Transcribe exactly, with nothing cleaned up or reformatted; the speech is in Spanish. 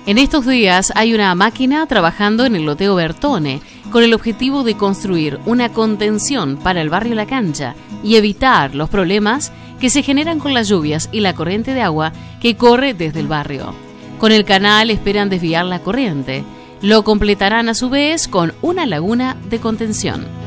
En estos días hay una máquina trabajando en el loteo Bertone con el objetivo de construir una contención para el barrio La Cancha y evitar los problemas que se generan con las lluvias y la corriente de agua que corre desde el barrio. Con el canal esperan desviar la corriente. Lo completarán a su vez con una laguna de contención.